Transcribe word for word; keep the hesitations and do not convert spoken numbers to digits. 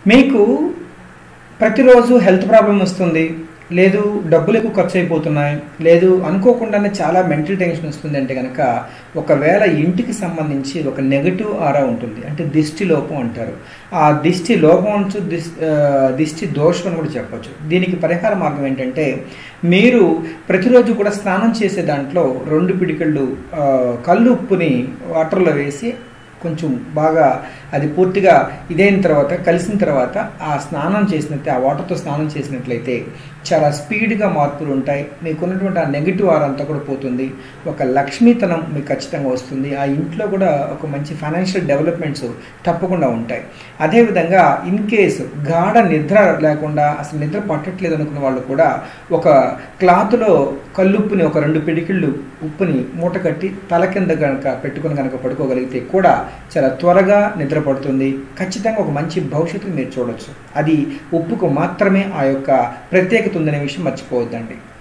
మీకు ప్రతిరోజు health problem వస్తుంది, లేదు డబ్బులు ఎక్కువ ఖర్చు అయిపోతున్నాయి, లేదు అనుకోకుండానే చాలా మెంటల్ టెన్షన్ వస్తుంది అంటే కనుక ఒకవేళ ఇంటికి సంబంధించి ఒక నెగటివ్ ఆరా ఉంటుంది, అంటే దిష్టి లోపం అంటారు. ఆ దిష్టి లోపం అంచు దిష్టి దోషం అని కూడా చెప్పచ్చు. దీనికి పరిహార మార్గం ఏంటంటే మీరు ప్రతిరోజు కూడా స్నానం చేసే దాంట్లో రెండు పిడికళ్ళు కళ్ళు ఉప్పుని వాటర్లో వేసి కొంచెం బాగా అది పూర్తిగా ఇదైన తర్వాత కలిసిన తర్వాత ఆ స్నానం చేసినట్లయితే, ఆ వాటర్తో స్నానం చేసినట్లయితే చాలా స్పీడ్గా మార్పులు ఉంటాయి. మీకున్నటువంటి ఆ నెగిటివ్ ఆర్ అంతా కూడా పోతుంది. ఒక లక్ష్మీతనం మీకు ఖచ్చితంగా వస్తుంది. ఆ ఇంట్లో కూడా ఒక మంచి ఫైనాన్షియల్ డెవలప్మెంట్స్ తప్పకుండా ఉంటాయి. అదేవిధంగా ఇన్ కేసు గాఢ నిద్ర లేకుండా అసలు నిద్ర పట్టట్లేదు అనుకున్న వాళ్ళు కూడా ఒక క్లాత్లో కల్లుప్పుని ఒక రెండు పిడికిళ్ళు ఉప్పుని మూట కట్టి తల కింద కనుక పెట్టుకుని కనుక పడుకోగలిగితే కూడా చాలా త్వరగా నిద్ర పడుతుంది. ఖచ్చితంగా ఒక మంచి భవిష్యత్తుని మీరు చూడొచ్చు. అది ఉప్పుకు మాత్రమే ఆ యొక్క ప్రత్యేకత ఉందనే విషయం మర్చిపోవద్దండి.